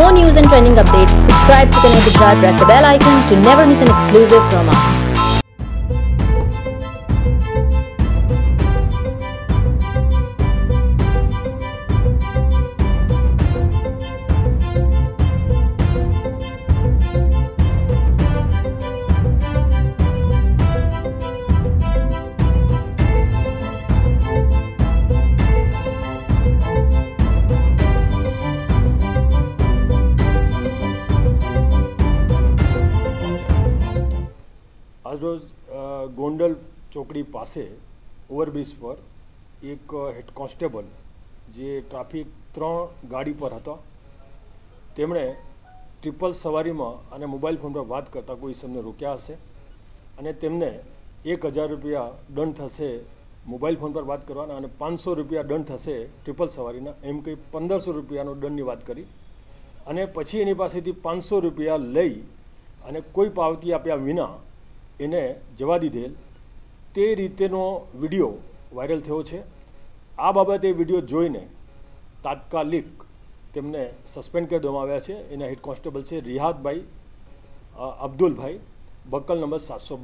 more news and trending updates, subscribe to Connect Gujarat, press the bell icon to never miss an exclusive from us. આજરોજ ગોંડલ ચોકડી પાસે overbridge પર એક head constable જે traffic 3 ગાડી પર હતા તેમણે ટ્રિપલ સવારીમાં અને મોબાઈલ ફોન પર વાત કરતા કોઈ ઇસમને રોક્યા હશે અને તેમને 1000 રૂપિયા દંડ થશે મોબાઈલ ફોન પર વાત કરવાના અને 500 રૂપિયા દંડ થશે ટ્રિપલ સવારીના એમ કહી 1500 રૂપિયાનો દંડની વાત કરી અને પછી એની પાસેથી 500 રૂપિયા લઈ અને કોઈ પાવતી આપ્યા વિના એને જવા દીધેલ તે રીતેનો વિડીયો વાયરલ થયો છે। આ બાબતે વિડીયો જોઈને તાત્કાલિક તેમને સસ્પેન્ડ કરી દેવામાં આવ્યા છે। એના હેડ કોન્સ્ટેબલ છે રિહાદભાઈ અબ્દુલભાઈ, બક્કલ નંબર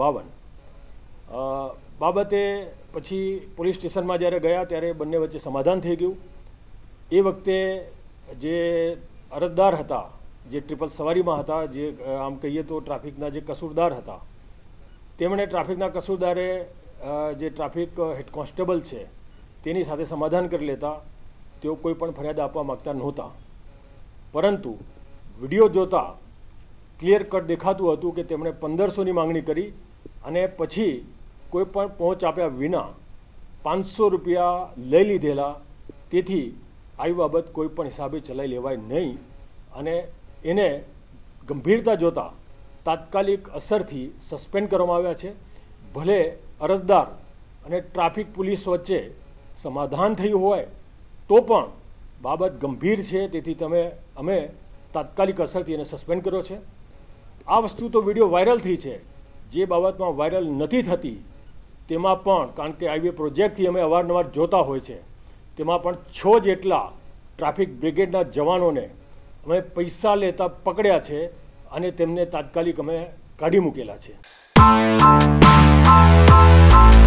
752। બાબતે પછી પોલીસ સ્ટેશનમાં જ્યારે ગયા ત્યારે બંને વચ્ચે સમાધાન થઈ ગયું। એ વખતે જે અરજદાર હતા, જે ટ્રિપલ સવારીમાં હતા, જે આમ કહીએ તો ટ્રાફિકના જે કસૂરદાર હતા, તેમણે ટ્રાફિકના કસૂરદારે જે ટ્રાફિક હેડ કોન્સ્ટેબલ છે તેની સાથે સમાધાન કરી લેતા તેઓ કોઈ પણ ફરિયાદ આપવા માગતા નહોતા, પરંતુ વિડીયો જોતા ક્લિયર કટ દેખાતું હતું કે તેમણે 1500ની માંગણી કરી અને પછી કોઈ પણ પહોંચ આપ્યા વિના 500 રૂપિયા લઈ લીધેલા। તેથી આવી બાબત કોઈ પણ હિસાબે ચલાવી લેવાય નહીં અને એને ગંભીરતા જોતા તાત્કાલિક અસરથી સસ્પેન્ડ કરવામાં આવ્યા છે। ભલે અરજદાર અને ટ્રાફિક પોલીસ વચ્ચે સમાધાન થયું હોય તો પણ બાબત ગંભીર છે, તેથી અમે તાત્કાલિક અસરથી એને સસ્પેન્ડ કર્યો છે। આ વસ્તુ તો વિડીયો વાયરલ થઈ છે, જે બાબતમાં વાયરલ નથી થતી તેમાં પણ, કારણ કે હાઈવે પ્રોજેક્ટથી અમે અવારનવાર જોતા હોય છે, તેમાં પણ 6 જેટલા ટ્રાફિક બ્રિગેડના જવાનોને અમે પૈસા લેતા પકડ્યા છે અને તેમને તાત્કાલિક અમે કાઢી મૂકેલા છે।